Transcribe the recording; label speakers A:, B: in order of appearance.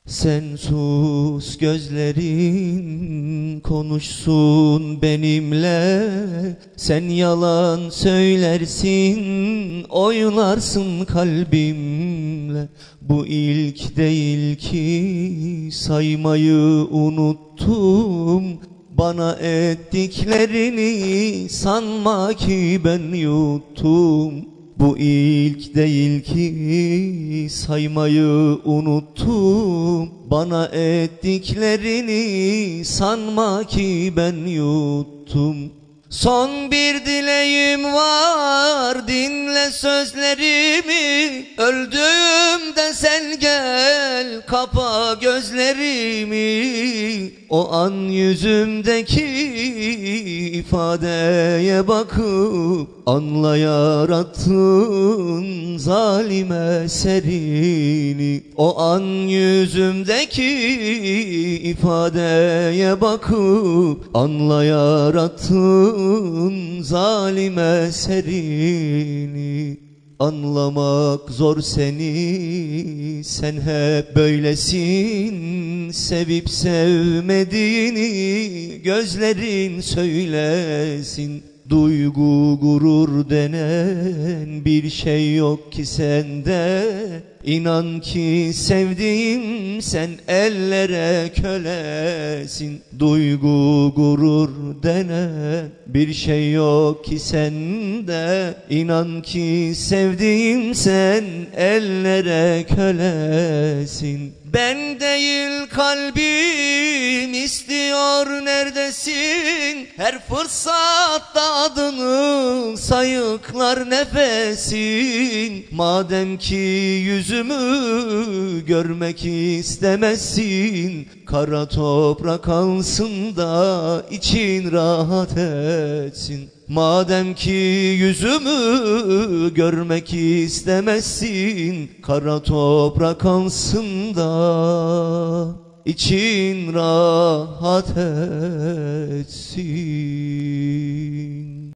A: Sen sus, gözlerin konuşsun benimle. Sen yalan söylersin, oynarsın kalbimle. Bu ilk değil ki, saymayı unuttum. Bana ettiklerini sanma ki ben yuttum. Bu ilk değil ki, saymayı unuttum. Bana ettiklerini sanma ki ben yuttum. Son bir dileğim var, dinle sözlerimi. Öldüğümde sen gel, kapa gözlerimi. O an yüzümdeki ifadeye bakıp anla yarattın zalim eserini. O an yüzümdeki ifadeye bakıp anla yarattın zalim eserini. Anlamak zor seni, sen hep böylesin. Sevip sevmediğini gözlerin söylesin. Duygu, gurur denen bir şey yok ki sende. İnan ki sevdiğim sen ellere kölesin. Duygu, gurur denen bir şey yok ki sende. İnan ki sevdiğim sen ellere kölesin. Ben değil kalbim istiyor neredesin? Her fırsatta adını sayıklar nefesin. Madem ki yüzümü görmek istemezsin, kara toprak alsın da için rahat etsin. Madem ki yüzümü görmek istemezsin, kara toprak alsın da için rahat etsin.